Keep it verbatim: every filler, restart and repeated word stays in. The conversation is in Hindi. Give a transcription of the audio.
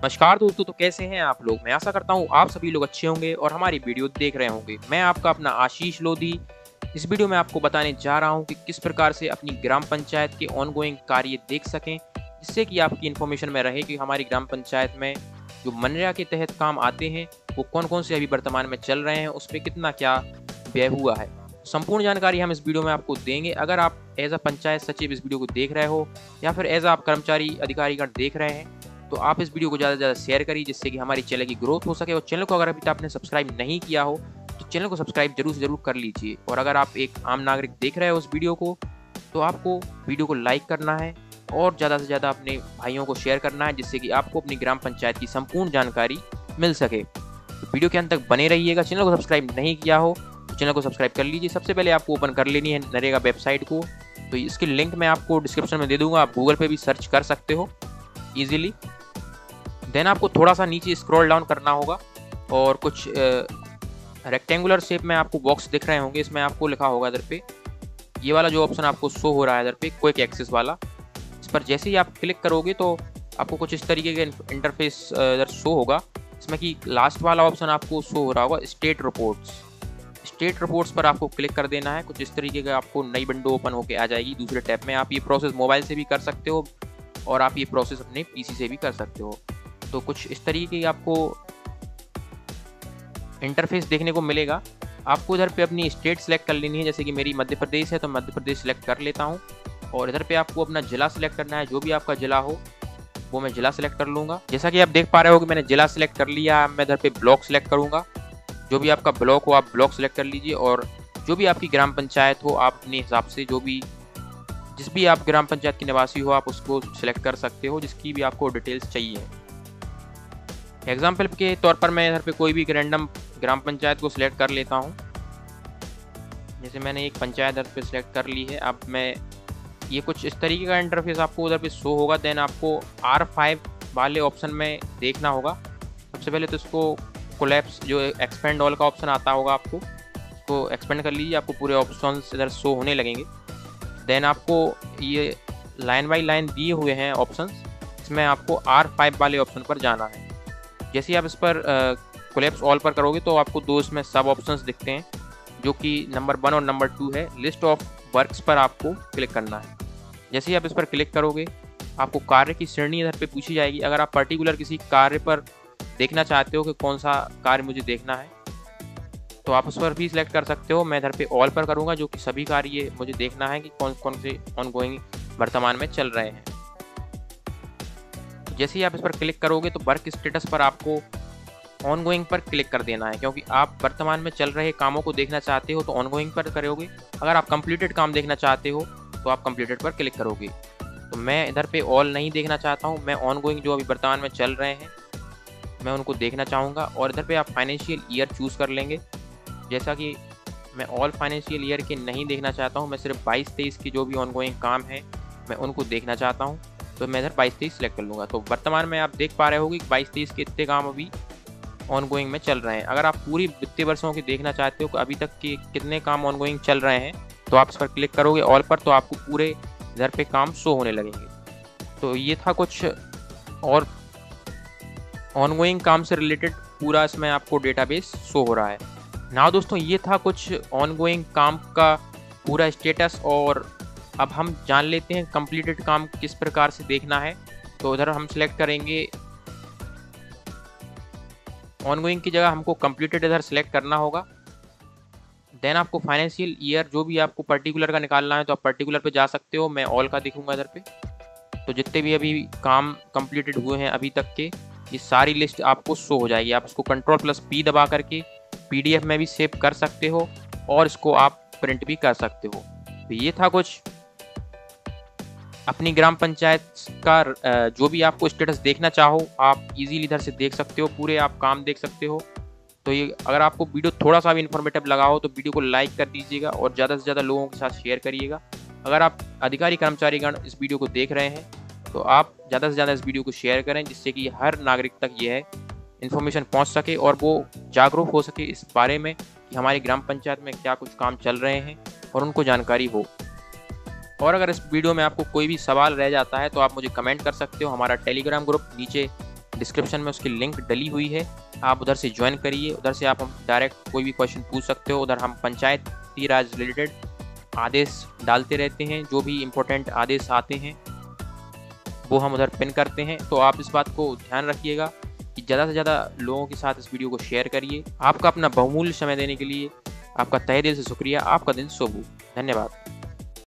नमस्कार दोस्तों, तो कैसे हैं आप लोग। मैं आशा करता हूँ आप सभी लोग अच्छे होंगे और हमारी वीडियो देख रहे होंगे। मैं आपका अपना आशीष लोधी इस वीडियो में आपको बताने जा रहा हूँ कि किस प्रकार से अपनी ग्राम पंचायत के ऑनगोइंग कार्य देख सकें, जिससे कि आपकी इन्फॉर्मेशन में रहे कि हमारी ग्राम पंचायत में जो मनरेगा के तहत काम आते हैं वो कौन कौन से अभी वर्तमान में चल रहे हैं, उस पर कितना क्या व्यय हुआ है। संपूर्ण जानकारी हम इस वीडियो में आपको देंगे। अगर आप एज अ पंचायत सचिव इस वीडियो को देख रहे हो या फिर एज अ आप कर्मचारी अधिकारीगण देख रहे हैं, तो आप इस वीडियो को ज़्यादा से ज़्यादा शेयर करिए, जिससे कि हमारी चैनल की ग्रोथ हो सके। और चैनल को अगर अभी तक आपने सब्सक्राइब नहीं किया हो तो चैनल को सब्सक्राइब जरूर से जरूर कर लीजिए। और अगर आप एक आम नागरिक देख रहे हो उस वीडियो को, तो आपको वीडियो को लाइक करना है और ज़्यादा से ज़्यादा अपने भाइयों को शेयर करना है, जिससे कि आपको अपनी ग्राम पंचायत की संपूर्ण जानकारी मिल सके। तो वीडियो के अंत तक बने रहिएगा। चैनल को सब्सक्राइब नहीं किया हो तो चैनल को सब्सक्राइब कर लीजिए। सबसे पहले आपको ओपन कर लेनी है नरेगा वेबसाइट को, तो इसकी लिंक मैं आपको डिस्क्रिप्शन में दे दूंगा। आप गूगल पे भी सर्च कर सकते हो ईजिली। देन आपको थोड़ा सा नीचे स्क्रॉल डाउन करना होगा और कुछ रेक्टेंगुलर शेप में आपको बॉक्स दिख रहे होंगे। इसमें आपको लिखा होगा इधर पे, ये वाला जो ऑप्शन आपको शो हो रहा है इधर पे, क्विक एक्सेस वाला, इस पर जैसे ही आप क्लिक करोगे तो आपको कुछ इस तरीके का इंटरफेस इधर शो होगा। इसमें कि लास्ट वाला ऑप्शन आपको शो हो रहा होगा स्टेट रिपोर्ट्स। स्टेट रिपोर्ट्स पर आपको क्लिक कर देना है। कुछ इस तरीके का आपको नई विंडो ओपन होकर आ जाएगी दूसरे टैब में। आप ये प्रोसेस मोबाइल से भी कर सकते हो और आप ये प्रोसेस अपने पीसी से भी कर सकते हो। तो कुछ इस तरीके की आपको इंटरफेस देखने को मिलेगा। आपको इधर पे अपनी स्टेट सेलेक्ट कर लेनी है, जैसे कि मेरी मध्य प्रदेश है तो मध्य प्रदेश सेलेक्ट कर लेता हूँ। और इधर पे आपको अपना जिला सेलेक्ट करना है, जो भी आपका जिला हो वो मैं जिला सेलेक्ट कर लूँगा। जैसा कि आप देख पा रहे हो कि मैंने जिला सेलेक्ट कर लिया। मैं इधर पे ब्लॉक सेलेक्ट करूँगा, जो भी आपका ब्लॉक हो आप ब्लॉक सेलेक्ट कर लीजिए। और जो भी आपकी ग्राम पंचायत हो आप अपने हिसाब से, जो भी जिस भी आप ग्राम पंचायत के निवासी हो आप उसको सिलेक्ट कर सकते हो, जिसकी भी आपको डिटेल्स चाहिए। एग्जाम्पल के तौर पर मैं इधर पे कोई भी रैंडम ग्राम पंचायत को सिलेक्ट कर लेता हूँ। जैसे मैंने एक पंचायत इधर पे सिलेक्ट कर ली है। अब मैं ये कुछ इस तरीके का इंटरफेस आपको उधर पे शो होगा। देन आपको आर फाइव वाले ऑप्शन में देखना होगा। सबसे पहले तो इसको कोलैप्स, जो एक्सपेंड ऑल का ऑप्शन आता होगा, आपको उसको एक्सपेंड कर लीजिए। आपको पूरे ऑप्शन इधर शो होने लगेंगे। देन आपको ये लाइन बाई लाइन दिए हुए हैं ऑप्शन, इसमें आपको आर फाइव वाले ऑप्शन पर जाना है। जैसे ही आप इस पर कोलैप्स ऑल पर करोगे तो आपको दो इसमें सब ऑप्शंस दिखते हैं, जो कि नंबर वन और नंबर टू है। लिस्ट ऑफ वर्क्स पर आपको क्लिक करना है। जैसे ही आप इस पर क्लिक करोगे आपको कार्य की श्रेणी इधर पे पूछी जाएगी। अगर आप पर्टिकुलर किसी कार्य पर देखना चाहते हो कि कौन सा कार्य मुझे देखना है, तो आप उस पर भी सिलेक्ट कर सकते हो। मैं इधर पे ऑल पर करूँगा, जो कि सभी कार्य मुझे देखना है कि कौन कौन से ऑनगोइंग वर्तमान में चल रहे हैं। जैसे ही आप इस पर क्लिक करोगे तो वर्क स्टेटस पर आपको ऑनगोइंग पर क्लिक कर देना है, क्योंकि आप वर्तमान में चल रहे कामों को देखना चाहते हो तो ऑनगोइंग पर करोगे। अगर आप कंप्लीटेड काम देखना चाहते हो तो आप कंप्लीटेड पर क्लिक करोगे। तो मैं इधर पे ऑल नहीं देखना चाहता हूँ, मैं ऑनगोइंग जो अभी वर्तमान में चल रहे हैं मैं उनको देखना चाहूँगा। और इधर पे आप फाइनेंशियल ईयर चूज़ कर लेंगे। जैसा कि मैं ऑल फाइनेंशियल ईयर के नहीं देखना चाहता हूँ, मैं सिर्फ बाईस तेईस की जो भी ऑनगोइंग काम है मैं उनको देखना चाहता हूँ, तो मैं इधर बाईस तेईस सेलेक्ट कर लूँगा। तो वर्तमान में आप देख पा रहे होगे कि बाईस तेईस के इतने काम अभी ऑनगोइंग में चल रहे हैं। अगर आप पूरी वित्तीय वर्षों की देखना चाहते हो कि अभी तक के कितने काम ऑनगोइंग चल रहे हैं, तो आप इस पर क्लिक करोगे ऑल पर, तो आपको पूरे इधर पे काम शो होने लगेंगे। तो ये था कुछ और ऑनगोइंग काम से रिलेटेड पूरा इसमें आपको डेटाबेस शो हो रहा है। ना दोस्तों, ये था कुछ ऑनगोइंग काम का पूरा स्टेटस। और अब हम जान लेते हैं कंप्लीटेड काम किस प्रकार से देखना है। तो उधर हम सिलेक्ट करेंगे ऑनगोइंग की जगह हमको कंप्लीटेड इधर सेलेक्ट करना होगा। देन आपको फाइनेंशियल ईयर जो भी आपको पर्टिकुलर का निकालना है तो आप पर्टिकुलर पे जा सकते हो। मैं ऑल का दिखूंगा इधर पे। तो जितने भी अभी काम कंप्लीटेड हुए हैं अभी तक के, ये सारी लिस्ट आपको शो हो जाएगी। आप इसको कंट्रोल प्लस पी दबा करके पीडीएफ में भी सेव कर सकते हो और इसको आप प्रिंट भी कर सकते हो। तो ये था कुछ अपनी ग्राम पंचायत का जो भी आपको स्टेटस देखना चाहो आप इजीली इधर से देख सकते हो, पूरे आप काम देख सकते हो। तो ये अगर आपको वीडियो थोड़ा सा भी इन्फॉर्मेटिव लगा हो तो वीडियो को लाइक कर दीजिएगा और ज़्यादा से ज़्यादा लोगों के साथ शेयर करिएगा। अगर आप अधिकारी कर्मचारीगण इस वीडियो को देख रहे हैं तो आप ज़्यादा से ज़्यादा इस वीडियो को शेयर करें, जिससे कि हर नागरिक तक यह इन्फॉर्मेशन पहुँच सके और वो जागरूक हो सके इस बारे में कि हमारी ग्राम पंचायत में क्या कुछ काम चल रहे हैं और उनको जानकारी हो। और अगर इस वीडियो में आपको कोई भी सवाल रह जाता है तो आप मुझे कमेंट कर सकते हो। हमारा टेलीग्राम ग्रुप नीचे डिस्क्रिप्शन में उसकी लिंक डली हुई है, आप उधर से ज्वाइन करिए। उधर से आप हम डायरेक्ट कोई भी क्वेश्चन पूछ सकते हो। उधर हम पंचायती राज रिलेटेड आदेश डालते रहते हैं, जो भी इम्पोर्टेंट आदेश आते हैं वो हम उधर पिन करते हैं। तो आप इस बात को ध्यान रखिएगा कि ज़्यादा से ज़्यादा लोगों के साथ इस वीडियो को शेयर करिए। आपका अपना बहुमूल्य समय देने के लिए आपका तहे दिल से शुक्रिया। आपका दिन शुभ हो। धन्यवाद।